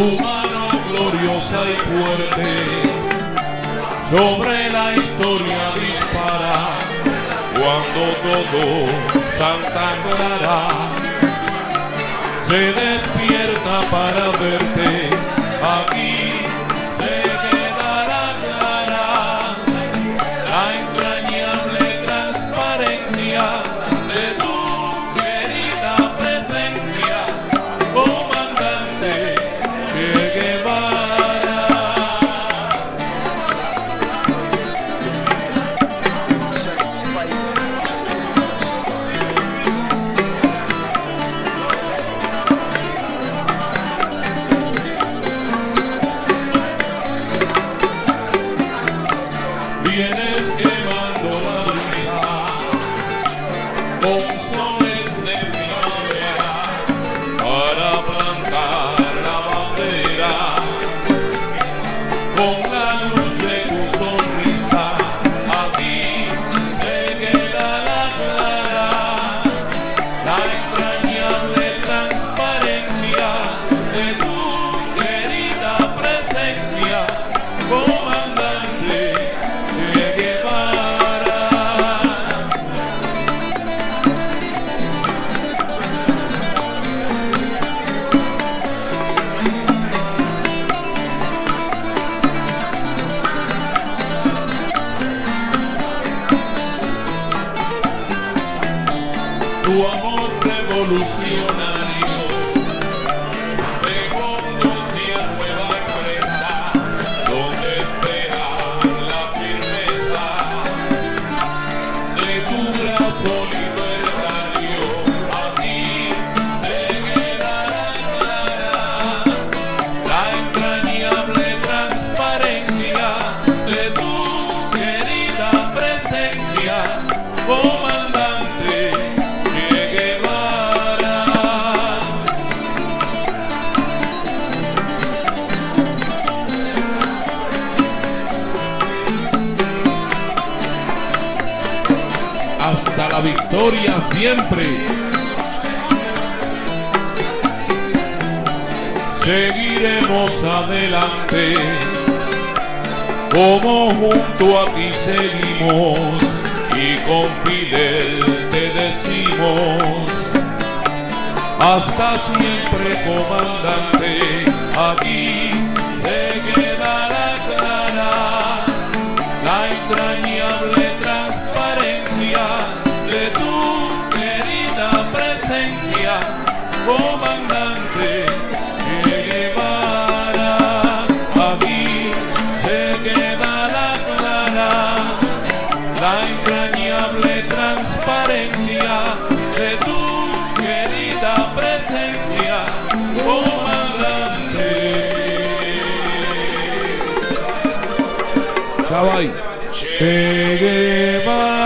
tu mano gloriosa y fuerte sobre la historia dispara, cuando todo Santa Clara se despierta para verte. Aquí se quedará clara la entrañable transparencia de tu querida presencia, comandante Che Guevara. Vienes quemando la brisa con soles de primavera para plantar la bandera con la luz de tu sonrisa. Aquí se quedará clara la entrañable transparencia de tu querida presencia, comandante Che Guevara. Tu amor revolucionario me conducía a nueva empresa, donde espera la firmeza de tu brazo libertario. Aquí se quedará clara la entrañable transparencia de tu querida presencia, comandante Che Guevara. Hasta la victoria siempre. Seguiremos adelante, como junto a ti seguimos, y con Fidel te decimos: hasta siempre, comandante. Aquí se quedará clara la entrañable transparencia de tu querida presencia, comandante Che Guevara. Aquí se quedará clara la entrañable transparencia de tu querida presencia, comandante Che Guevara.